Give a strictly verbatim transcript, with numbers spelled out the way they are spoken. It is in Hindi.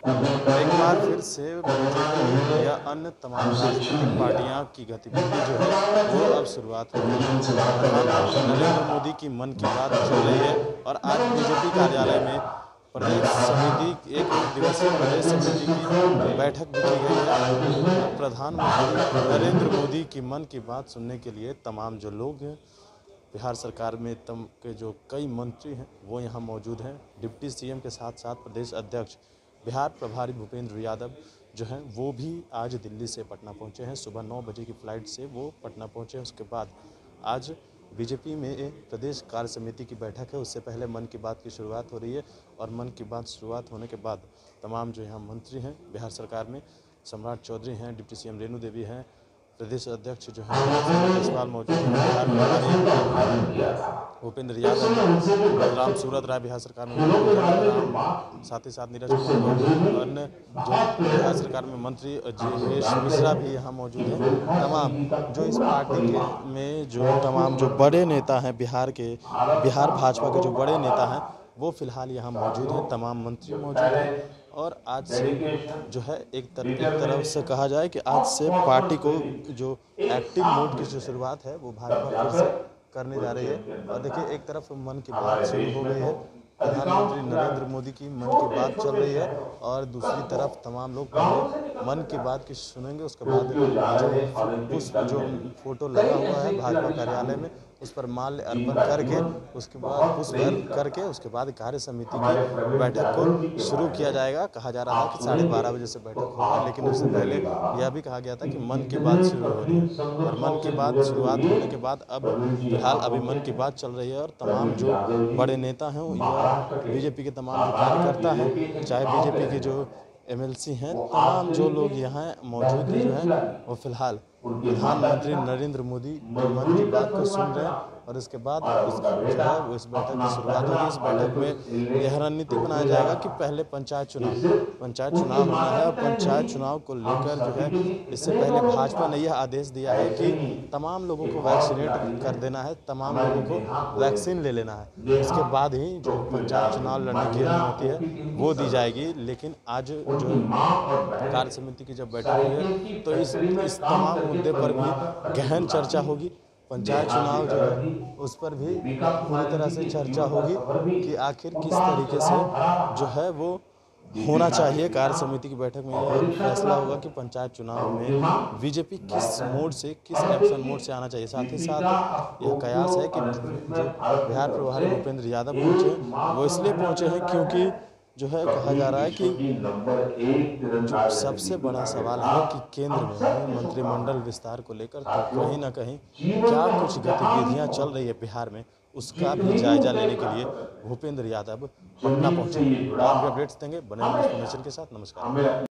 एक बार फिर से बीजेपी या अन्य तमाम राजनीतिक पार्टियां की गतिविधि जो है वो अब शुरुआत हो गई है। प्रधानमंत्री नरेंद्र मोदी की मन की बात चल रही है और आज बीजेपी कार्यालय में प्रदेश समिति एक दिवसीय प्रदेश समिति की बैठक भी की गई है। प्रधानमंत्री नरेंद्र मोदी की मन की बात सुनने के लिए तमाम जो लोग हैं बिहार सरकार में तम के जो कई मंत्री हैं वो यहाँ मौजूद हैं। डिप्टी सीएम के साथ साथ प्रदेश अध्यक्ष बिहार प्रभारी भूपेंद्र यादव जो हैं वो भी आज दिल्ली से पटना पहुँचे हैं। सुबह नौ बजे की फ़्लाइट से वो पटना पहुँचे। उसके बाद आज बीजेपी में एक प्रदेश कार्य समिति की बैठक है। उससे पहले मन की बात की शुरुआत हो रही है और मन की बात शुरुआत होने के बाद तमाम जो यहाँ मंत्री हैं बिहार सरकार में, सम्राट चौधरी हैं, डिप्टी सीएम रेणु देवी हैं, प्रदेश अध्यक्ष जो है जयसवाल मौजूद हैं, बिहार प्रभारी भूपेंद्र यादव, बलराम सूरत राय बिहार सरकार में, साथ ही साथ नीरज कुमार, अन्य जो बिहार सरकार में मंत्री जितेश मिश्रा भी यहाँ मौजूद हैं। तमाम जो इस पार्टी के में जो तमाम जो बड़े नेता हैं बिहार के, बिहार भाजपा के जो बड़े नेता हैं वो फिलहाल यहाँ मौजूद हैं। तमाम मंत्री मौजूद हैं और आज से जो है एक तरफ एक तरफ से कहा जाए कि आज से पार्टी को जो एक्टिव मोड की जो शुरुआत है वो भाजपा फिर से करने जा रही है। और देखिए एक तरफ मन की बात शुरू हो गई है, प्रधानमंत्री नरेंद्र मोदी की मन की बात चल रही है और दूसरी तरफ तमाम लोग पहले मन की बात की सुनेंगे। उसके बाद जो पुष्प जो फोटो लगा हुआ है भाजपा कार्यालय में उस पर माल्य अर्पण करके उसके बाद पुष्प अर्पण करके उसके बाद कार्य समिति की बैठक को शुरू किया जाएगा। कहा जा रहा था कि साढ़े बारह बजे से बैठक होगा, लेकिन उससे पहले यह भी कहा गया था कि मन की बात शुरू हो रही है और मन की बात शुरुआत होने के बाद अब फिलहाल अभी मन की बात चल रही है और तमाम जो बड़े नेता हैं या बीजेपी के तमाम जो कार्यकर्ता हैं, चाहे बीजेपी के जो एमएलसी हैं, तमाम जो लोग यहाँ मौजूद जो हैं वो फिलहाल प्रधानमंत्री नरेंद्र मोदी की मन की बात को सुन रहे हैं और इसके बाद उस जो है वो इस बैठक की शुरुआत होगी। इस बैठक में यह रणनीति बनाया जाएगा कि पहले पंचायत चुनाव पंचायत चुनाव होना है और पंचायत चुनाव को लेकर जो है इससे पहले भाजपा ने यह आदेश दिया है कि तमाम लोगों को वैक्सीनेट कर देना है, तमाम लोगों को वैक्सीन ले लेना है, इसके बाद ही जो पंचायत चुनाव लड़ने की अनुमति है वो दी जाएगी। लेकिन आज जो कार्य समिति की जब बैठक हुई है तो इस इस तमाम मुद्दे पर भी गहन चर्चा होगी। पंचायत चुनाव जो है उस पर भी पूरी तरह से चर्चा होगी कि आखिर किस तरीके से जो है वो होना चाहिए। कार्य समिति की बैठक में यह फैसला होगा कि पंचायत चुनाव में बीजेपी किस मोड से किस एक्शन मोड से आना चाहिए। साथ ही साथ यह कयास है कि जो बिहार प्रभारी भूपेंद्र यादव पहुँचे वो इसलिए पहुँचे हैं क्योंकि जो है कहा जा रहा है कि जो सबसे बड़ा सवाल है कि केंद्र में मंत्रिमंडल विस्तार को लेकर तो कहीं ना कहीं क्या कुछ गतिविधियां चल रही है बिहार में उसका भी जायजा लेने के लिए भूपेंद्र यादव पटना पहुंचे। और भी अपडेट्स देंगे, बने रहिए न्यूज़ नेशन के साथ। नमस्कार।